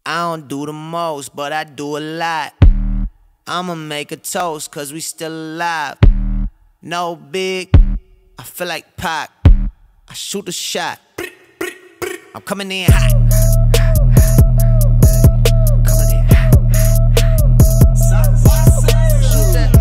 I don't do the most, but I do a lot. I'ma make a toast, cause we still alive. No big, I feel like Pac. I shoot a shot. I'm coming in hot. Coming in hot. Shoot that.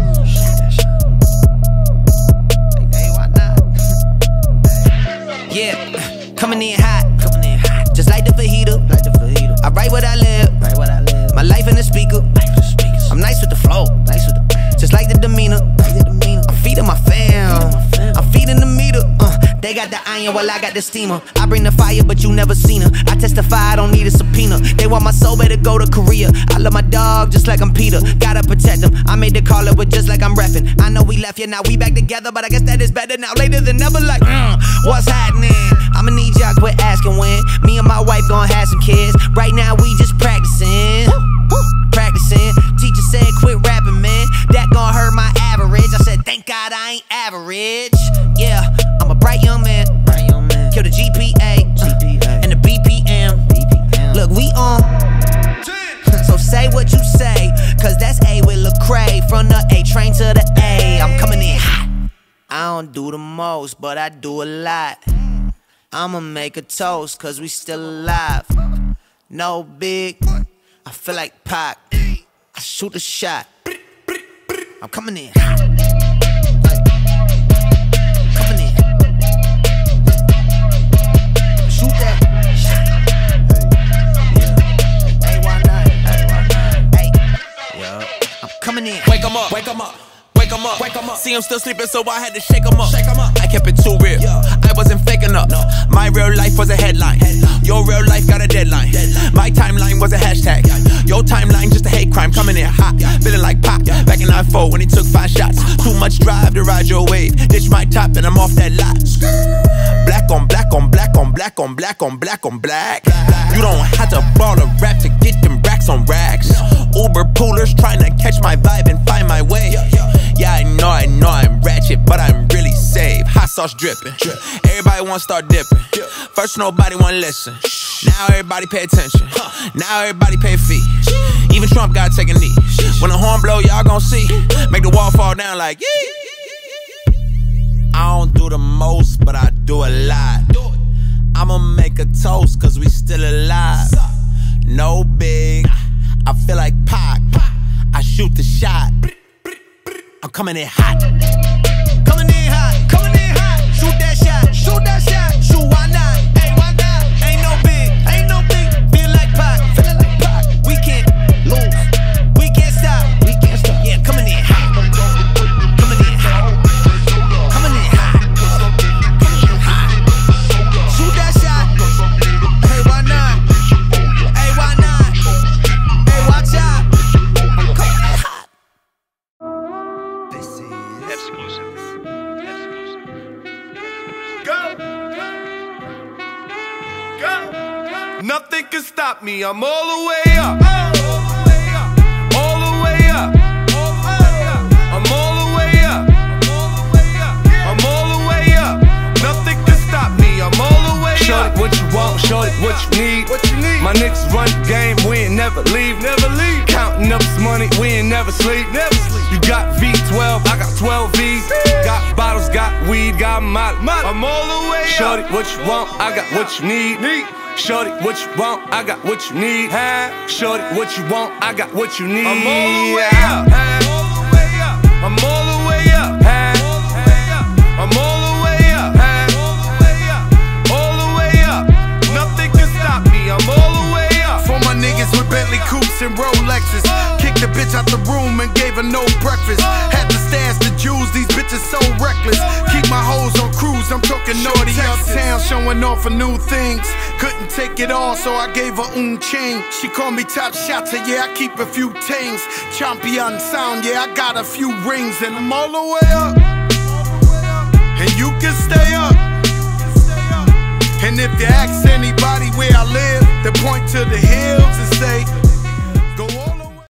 Hey, why not? Yeah, coming in hot. Just like the fajita. I write what I live. My life in the speaker. I'm nice with the flow. Just like the demeanor. I'm feeding my fam. I'm feeding the meter. They got the iron while I got the steamer. I bring the fire, but you never seen her. I testify, I don't need a subpoena. They want my soul, better go to Korea. I love my dog just like I'm Peter. Gotta protect him. I made the call up with just like I'm reffing. I know we left, yeah, now we back together, but I guess that is better now. Later than never, like, what's happening? I'ma need y'all quit asking when. Me and my wife gon' have some kids. Right now we just practicing. Teacher said quit rapping, man. That gon' hurt my average. I said thank God I ain't average. Yeah, I'm a bright young man. Kill the GPA and the BPM. Look, we on. So say what you say, cause that's A with Lecrae. From the A train to the A, I'm coming in hot. I don't do the most, but I do a lot. I'ma make a toast, cause we still alive. No big, I feel like Pac. I shoot a shot. I'm coming in hot. Coming in. Shoot that. Hey, why not? Hey, yo, I'm coming in. Wake 'em up. Wake 'em up. Wake 'em up. Wake 'em up. See him still sleeping, so I had to shake 'em up. Shake 'em up. I kept it too real. I wasn't faking up. My real life was a headline. Your real life got a deadline. My timeline was a hashtag. Your timeline just a hate crime. Coming in hot, feeling like Pac. Back in 9-4 when he took 5 shots. Too much drive to ride your wave. Ditch my top and I'm off that lot. Black on black on black on black on black on black on black. You don't have to ball a rap to get them racks on racks. Uber poolers trying to catch my vibe and find my way. Yeah, I know I'm ratchet, but I'm really safe. Hot sauce dripping. Everybody wanna start dipping. First nobody wanna listen. Now everybody pay attention. Now everybody pay a fee. Even Trump gotta take a knee. When the horn blow, y'all gon' see. Make the wall fall down like yee. I don't do the most, but I do a lot. I'ma make a toast, cause we still alive. No big, I feel like Pac. I shoot the shot. I'm coming in hot. Coming in hot, coming in hot. Shoot that shot, shoot that shot. Shoot, why not? Hey, why not? Ain't no big, feel like Pac, we can't lose, we can't stop, yeah, coming in hot. Coming in hot. Coming in hot. Coming in hot. Shoot that shot. Hey, why not? Hey, why not? Hey, watch out. I'm coming in hot. This is exclusive. Go. Nothing can stop me. I'm all the way up. All the way up. I'm all the way up. I'm all the way up. Nothing can stop me. I'm all the way up. Shorty, what you want? Shorty, what you need? My niggas run the game. We ain't never leave. Counting up this money. We ain't never sleep. You got V12. I got 12 V's. Got bottles, got weed, got molly. I'm all the way up. Shorty, what you want? I got what you need. Shorty, what you want? I got what you need. Shorty, what you want? I got what you need. I'm all the way up. I'm all the way up. I'm all the way up. All the way up. Nothing can stop me. I'm all the way up. For my niggas with Bentley coupes and Rolexes. Kicked the bitch out the room and gave her no breakfast. Had to stash the jewels, these bitches so reckless. Keep my hoes on cruise, I'm talking naughty uptown, showing off for new things. Couldn't take it all, so I gave her chain. She called me top shotter, yeah, I keep a few tings. Champion sound, yeah, I got a few rings. And I'm all the way up, and you can stay up. And if you ask anybody where I live, they point to the hills and say